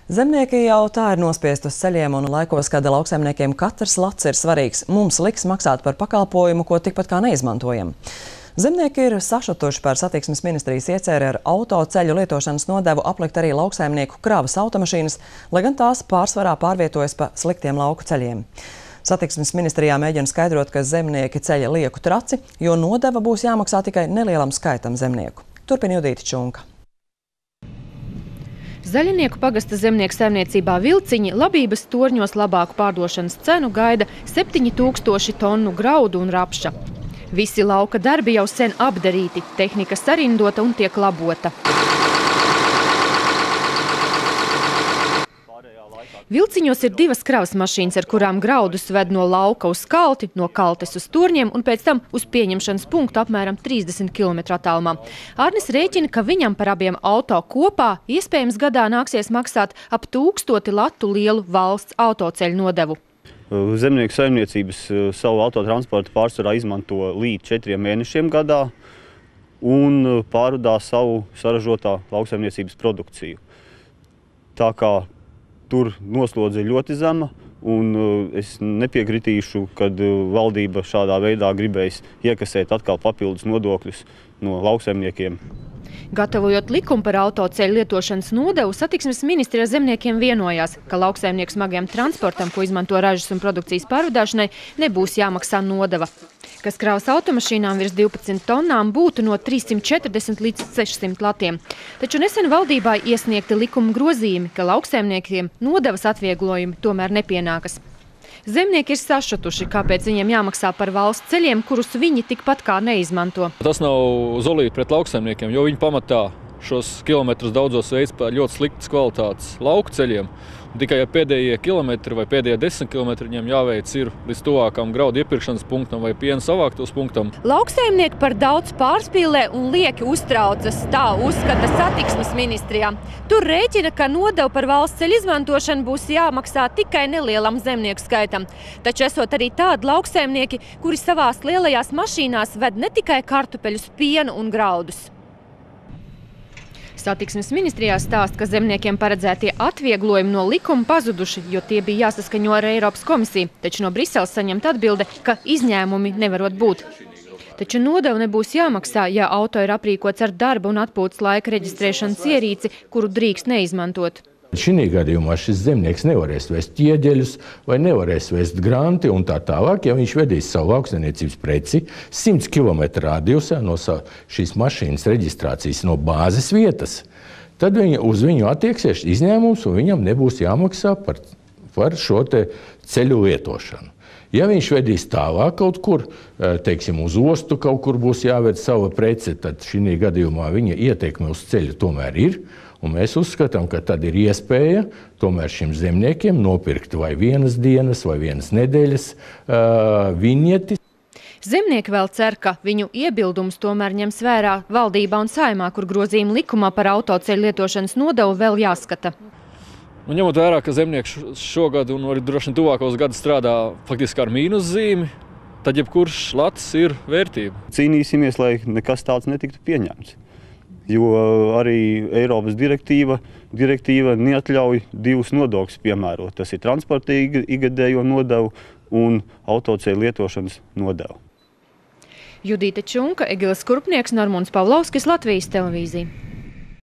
Zemnieki jau tā ir nospiest uz ceļiem, un laikos, kad lauksaimniekiem katrs lats ir svarīgs, mums liks maksāt par pakalpojumu, ko tikpat kā neizmantojam. Zemnieki ir sašutuši par satiksmes ministrijas iecēri ar autoceļu lietošanas nodevu aplikt arī lauksaimnieku kravas automašīnas, lai gan tās pārsvarā pārvietojas pa sliktiem lauku ceļiem. Satiksmes ministrijā mēģina skaidrot, ka zemnieki ceļa lieku traci, jo nodeva būs jāmaksā tikai nelielam skaitam zemnieku. Turpina Judīta Čunka. Zaļinieku pagasta zemnieku saimniecībā Vilciņi labības torņos labāku pārdošanas cenu gaida 7000 tonu graudu un rapša. Visi lauka darbi jau sen apdarīti, tehnika sarindota un tiek labota. Vilciņos ir divas kravas mašīnas, ar kurām graudus ved no lauka uz kalti, no kaltes uz turņiem un pēc tam uz pieņemšanas punktu apmēram 30 km attālumā. Ārnis rēķina, ka viņam par abiem auto kopā iespējams gadā nāksies maksāt ap 1000 latu lielu valsts autoceļu nodevu. Zemnieku saimniecības savu autotransportu pārsvarā izmanto līdz 4 mēnešiem gadā un pārvadā savu saražotā lauksaimniecības produkciju. Tā kā tur noslodze ir ļoti zema, un es nepiekritīšu, kad valdība šādā veidā gribēs iekasēt atkal papildus nodokļus no lauksaimniekiem. Gatavojot likumu par autoceļu lietošanas nodevu, satiksmes ministrija ar zemniekiem vienojās, ka lauksaimnieku smagajam transportam, ko izmanto ražas un produkcijas pārvadāšanai, nebūs jāmaksā nodeva. Kas kravas automašīnām virs 12 tonnām būtu no 340 līdz 600 latiem. Taču nesen valdībā iesniegti likuma grozījumi, ka lauksaimniekiem nodevas atvieglojumi tomēr nepienākas. Zemnieki ir sašutuši, kāpēc viņiem jāmaksā par valsts ceļiem, kurus viņi tikpat kā neizmanto. Tas nav zolīti pret lauksaimniekiem, jo viņi pamatā šos kilometrus daudzos veids par ļoti sliktas kvalitātes lauku ceļiem. Tikai pēdējie kilometri vai pēdējie 10 kilometri viņiem jāveic ir līdz tuvākam graudu iepirkšanas punktam vai piena savāktos punktam. Lauksaimnieki par daudz pārspīlē un lieki uztraucas, tā uzskata satiksmes ministrijā. Tur rēķina, ka nodevu par valsts ceļu izmantošanu būs jāmaksā tikai nelielam zemnieku skaitam. Taču esot arī tādi lauksaimnieki, kuri savās lielajās mašīnās ved ne tikai kartupeļus, pienu un graudus. Satiksmes ministrijā stāsta, ka zemniekiem paredzētie atvieglojumi no likuma pazuduši, jo tie bija jāsaskaņo ar Eiropas komisiju. Taču no Briseles saņemta atbilde, ka izņēmumi nevarot būt. Taču nodevu nebūs jāmaksā, ja auto ir aprīkots ar darba un atpūtas laika reģistrēšanas ierīci, kuru drīkst neizmantot. Šī gadījumā šis zemnieks nevarēs vest ķieģeļus vai nevarēs vest granti un tā tālāk, ja viņš vedīs savu lauksaimniecības preci 100 km radiusā no šīs mašīnas reģistrācijas no bāzes vietas. Tad uz viņu attieksies izņēmums un viņam nebūs jāmaksā par šo te ceļu lietošanu. Ja viņš vedīs tālāk kaut kur, teiksim, uz ostu kaut kur būs jāved sava prece, tad šī gadījumā viņa ietekme uz ceļu tomēr ir. Un mēs uzskatām, ka tad ir iespēja tomēr šiem zemniekiem nopirkt vai vienas dienas vai vienas nedēļas viņeti. Zemnieki vēl cer, ka viņu iebildumus tomēr ņems vērā valdībā un saimā, kur grozījuma likumā par autoceļu lietošanas nodevu vēl jāskata. Ņemot vērā, ka zemnieki šogad un arī droši vien tuvākos gadus strādā faktiski ar mīnuszīmi, tad jebkurš lats ir vērtība. Cīnīsimies, lai nekas tāds netiktu pieņemts. Jo arī Eiropas direktīva neatļauj divus nodokļus piemērot. Tas ir transporta ikgadējo nodevu un autoceļu lietošanas nodevu. Judīta Čunka, Egilis Kurpnieks, Normons Pavlovskis, Latvijas televīzija.